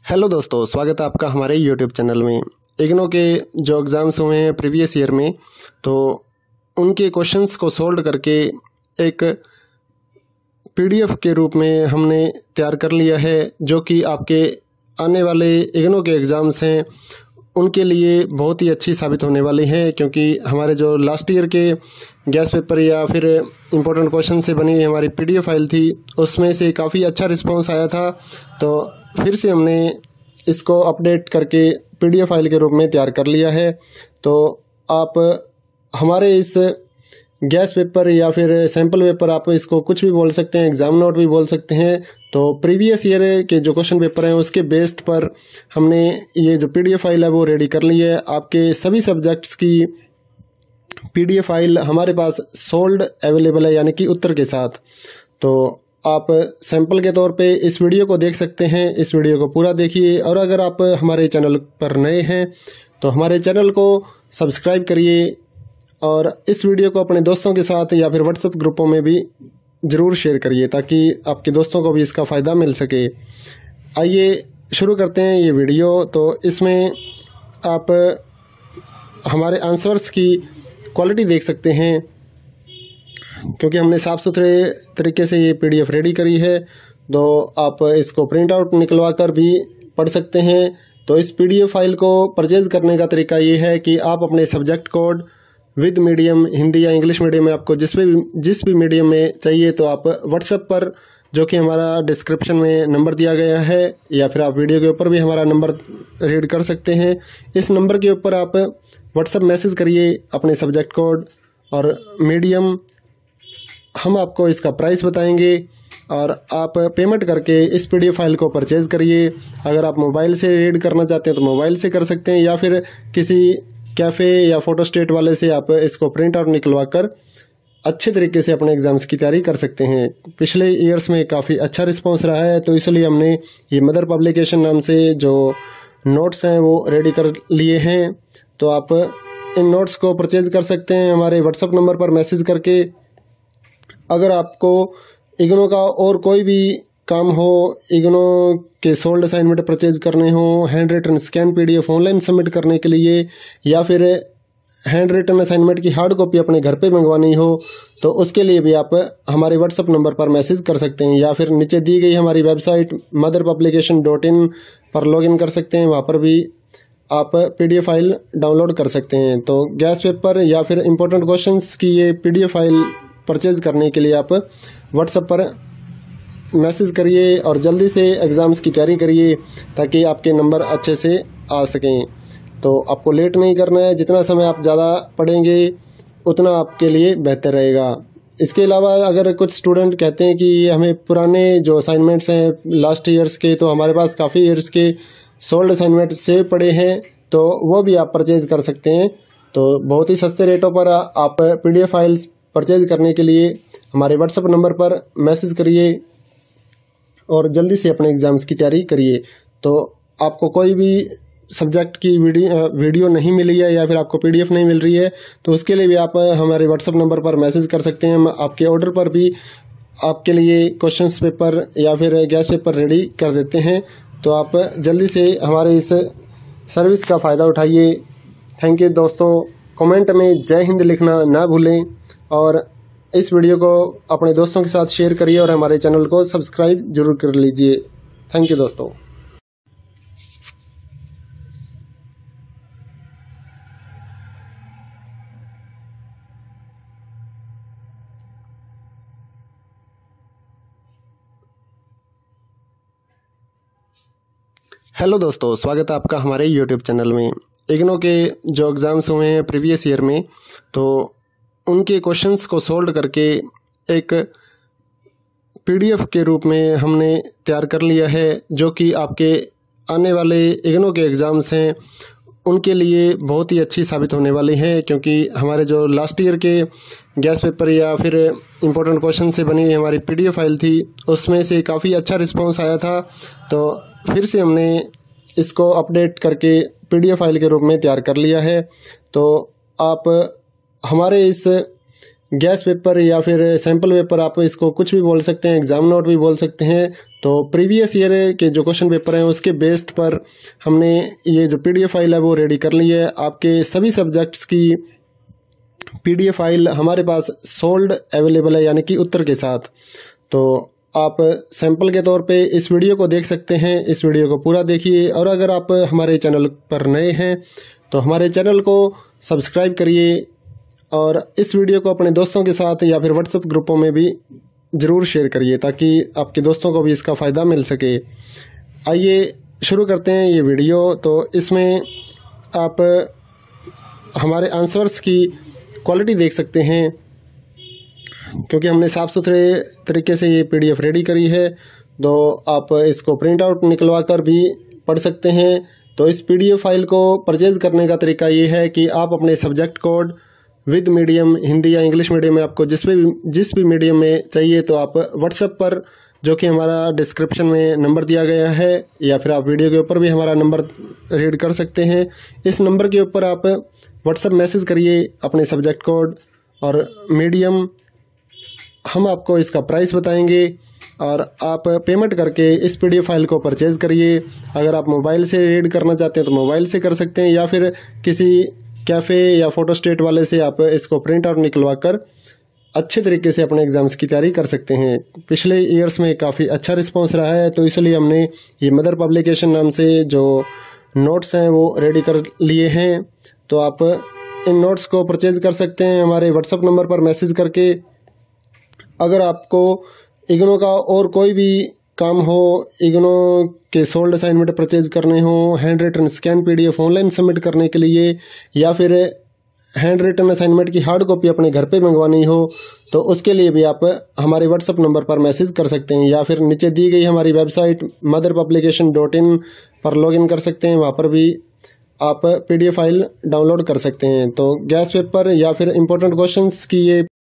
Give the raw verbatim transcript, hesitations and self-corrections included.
Hello दोस्तों, स्वागत है आपका हमारे यूट्यूब चैनल में। इग्नो के जो एग्ज़ाम्स हुए हैं प्रीवियस ईयर में, तो उनके क्वेश्चंस को सोल्व करके एक पीडीएफ के रूप में हमने तैयार कर लिया है, जो कि आपके आने वाले इग्नो के एग्ज़ाम्स हैं उनके लिए बहुत ही अच्छी साबित होने वाली है। क्योंकि हमारे जो लास्ट ईयर के गैस पेपर या फिर इम्पोर्टेंट क्वेश्चन से बनी हुई हमारी पीडीएफ फाइल थी, उसमें से काफ़ी अच्छा रिस्पांस आया था। तो फिर से हमने इसको अपडेट करके पीडीएफ फाइल के रूप में तैयार कर लिया है। तो आप हमारे इस गैस पेपर या फिर सैम्पल पेपर, आप इसको कुछ भी बोल सकते हैं, एग्ज़ाम नोट भी बोल सकते हैं। तो प्रीवियस ईयर के जो क्वेश्चन पेपर हैं उसके बेस्ड पर हमने ये जो पीडीएफ फाइल है वो रेडी कर ली है। आपके सभी सब्जेक्ट्स की पीडीएफ फाइल हमारे पास सोल्ड अवेलेबल है, यानी कि उत्तर के साथ। तो आप सैंपल के तौर पे इस वीडियो को देख सकते हैं, इस वीडियो को पूरा देखिए। और अगर आप हमारे चैनल पर नए हैं तो हमारे चैनल को सब्सक्राइब करिए और इस वीडियो को अपने दोस्तों के साथ या फिर व्हाट्सएप ग्रुपों में भी ज़रूर शेयर करिए, ताकि आपके दोस्तों को भी इसका फ़ायदा मिल सके। आइए शुरू करते हैं ये वीडियो। तो इसमें आप हमारे आंसर्स की क्वालिटी देख सकते हैं, क्योंकि हमने साफ़ सुथरे तरीके से ये पीडीएफ रेडी करी है। तो आप इसको प्रिंट आउट निकलवा कर भी पढ़ सकते हैं। तो इस पीडीएफ फाइल को परचेज़ करने का तरीका ये है कि आप अपने subject code with medium, Hindi या इंग्लिश मीडियम में, आपको जिस भी जिस भी मीडियम में चाहिए, तो आप व्हाट्सएप पर, जो कि हमारा डिस्क्रिप्शन में नंबर दिया गया है, या फिर आप वीडियो के ऊपर भी हमारा नंबर रीड कर सकते हैं। इस नंबर के ऊपर आप व्हाट्सएप मैसेज करिए अपने सब्जेक्ट कोड और मीडियम। हम आपको इसका प्राइस बताएंगे और आप पेमेंट करके इस पीडीएफ फाइल को परचेज़ करिए। अगर आप मोबाइल से रीड करना चाहते हैं तो मोबाइल से कर सकते हैं, या फिर किसी कैफ़े या फोटोस्टेट वाले से आप इसको प्रिंट आउट निकलवा कर अच्छे तरीके से अपने एग्ज़ाम्स की तैयारी कर सकते हैं। पिछले ईयर्स में काफ़ी अच्छा रिस्पांस रहा है, तो इसलिए हमने ये मदर पब्लिकेशन नाम से जो नोट्स हैं वो रेडी कर लिए हैं। तो आप इन नोट्स को परचेज़ कर सकते हैं हमारे व्हाट्सएप नंबर पर मैसेज करके। अगर आपको इग्नो का और कोई भी काम हो, इग्नो के सोल्ड असाइनमेंट परचेज करने हो, hand written scan PDF online submit करने के लिए, या फिर हैंड रिटन असाइनमेंट की हार्ड कॉपी अपने घर पे मंगवानी हो, तो उसके लिए भी आप हमारे व्हाट्सएप नंबर पर मैसेज कर सकते हैं, या फिर नीचे दी गई हमारी website mother publication dot in पर लॉगिन कर सकते हैं। वहाँ पर भी आप पीडीएफ फाइल डाउनलोड कर सकते हैं। तो गैस पेपर या फिर इम्पोर्टेंट क्वेश्चंस की ये पीडीएफ फाइल परचेज़ करने के लिए आप व्हाट्सएप पर मैसेज करिए और जल्दी से एग्ज़ाम्स की तैयारी करिए, ताकि आपके नंबर अच्छे से आ सकें। तो आपको लेट नहीं करना है, जितना समय आप ज़्यादा पढ़ेंगे उतना आपके लिए बेहतर रहेगा। इसके अलावा अगर कुछ स्टूडेंट कहते हैं कि हमें पुराने जो असाइनमेंट्स हैं लास्ट ईयर्स के, तो हमारे पास काफ़ी ईयर्स के सोल्ड असाइनमेंट सेव पड़े हैं, तो वो भी आप परचेज़ कर सकते हैं। तो बहुत ही सस्ते रेटों पर आप पीडीएफ फाइल्स परचेज करने के लिए हमारे व्हाट्सएप नंबर पर मैसेज करिए और जल्दी से अपने एग्ज़ाम्स की तैयारी करिए। तो आपको कोई भी सब्जेक्ट की वीडियो वीडियो नहीं मिली है, या फिर आपको पीडीएफ नहीं मिल रही है, तो उसके लिए भी आप हमारे व्हाट्सएप नंबर पर मैसेज कर सकते हैं। हम आपके ऑर्डर पर भी आपके लिए क्वेश्चंस पेपर या फिर गैस पेपर रेडी कर देते हैं। तो आप जल्दी से हमारे इस सर्विस का फ़ायदा उठाइए। थैंक यू दोस्तों। कमेंट में जय हिंद लिखना ना भूलें और इस वीडियो को अपने दोस्तों के साथ शेयर करिए और हमारे चैनल को सब्सक्राइब जरूर कर लीजिए। थैंक यू दोस्तों। हेलो दोस्तों, स्वागत है आपका हमारे यूट्यूब चैनल में। इग्नो के जो एग्ज़ाम्स हुए हैं प्रीवियस ईयर में, तो उनके क्वेश्चंस को सोल्व करके एक पीडीएफ के रूप में हमने तैयार कर लिया है, जो कि आपके आने वाले इग्नो के एग्ज़ाम्स हैं उनके लिए बहुत ही अच्छी साबित होने वाली है। क्योंकि हमारे जो लास्ट ईयर के गैस पेपर या फिर इम्पोर्टेंट क्वेश्चन से बनी हुई हमारी पीडीएफ फाइल थी, उसमें से काफ़ी अच्छा रिस्पांस आया था। तो फिर से हमने इसको अपडेट करके पीडीएफ फाइल के रूप में तैयार कर लिया है। तो आप हमारे इस गैस पेपर या फिर सैम्पल पेपर, आप इसको कुछ भी बोल सकते हैं, एग्ज़ाम नोट भी बोल सकते हैं। तो प्रीवियस ईयर के जो क्वेश्चन पेपर हैं उसके बेस्ड पर हमने ये जो पीडीएफ फाइल है वो रेडी कर ली है। आपके सभी सब्जेक्ट्स की पीडीएफ फाइल हमारे पास सोल्ड अवेलेबल है, यानी कि उत्तर के साथ। तो आप सैंपल के तौर पे इस वीडियो को देख सकते हैं, इस वीडियो को पूरा देखिए। और अगर आप हमारे चैनल पर नए हैं तो हमारे चैनल को सब्सक्राइब करिए और इस वीडियो को अपने दोस्तों के साथ या फिर व्हाट्सएप ग्रुपों में भी ज़रूर शेयर करिए ताकि आपके दोस्तों को भी इसका फ़ायदा मिल सके। आइए शुरू करते हैं ये वीडियो। तो इसमें आप हमारे आंसर्स की क्वालिटी देख सकते हैं, क्योंकि हमने साफ़ सुथरे तरीके से ये पीडीएफ रेडी करी है। तो आप इसको प्रिंट आउट निकलवा कर भी पढ़ सकते हैं। तो इस पीडीएफ फाइल को परचेज़ करने का तरीका ये है कि आप अपने subject code with medium Hindi या इंग्लिश मीडियम में आपको जिस भी जिस भी मीडियम में चाहिए तो आप व्हाट्सएप पर, जो कि हमारा डिस्क्रिप्शन में नंबर दिया गया है, या फिर आप वीडियो के ऊपर भी हमारा नंबर रीड कर सकते हैं। इस नंबर के ऊपर आप व्हाट्सएप मैसेज करिए अपने सब्जेक्ट कोड और मीडियम, हम आपको इसका प्राइस बताएंगे और आप पेमेंट करके इस पीडीएफ फाइल को परचेज़ करिए। अगर आप मोबाइल से रीड करना चाहते हैं तो मोबाइल से कर सकते हैं, या फिर किसी कैफ़े या फोटोस्टेट वाले से आप इसको प्रिंट आउट निकलवा कर अच्छे तरीके से अपने एग्ज़ाम्स की तैयारी कर सकते हैं। पिछले ईयर्स में काफ़ी अच्छा रिस्पांस रहा है, तो इसलिए हमने ये मदर पब्लिकेशन नाम से जो नोट्स हैं वो रेडी कर लिए हैं। तो आप इन नोट्स को परचेज़ कर सकते हैं हमारे व्हाट्सएप नंबर पर मैसेज करके। अगर आपको इग्नो का और कोई भी काम हो, इग्नो के सोल्ड असाइनमेंट परचेज करने हो, hand written scan PDF online submit करने के लिए, या फिर हैंड रिटन असाइनमेंट की हार्ड कॉपी अपने घर पे मंगवानी हो, तो उसके लिए भी आप हमारे व्हाट्सएप नंबर पर मैसेज कर सकते हैं, या फिर नीचे दी गई हमारी website mother publication dot in पर लॉगिन कर सकते हैं। वहाँ पर भी आप पीडीएफ फाइल डाउनलोड कर सकते हैं। तो गैस पेपर या फिर इम्पोर्टेंट क्वेश्चंस की ये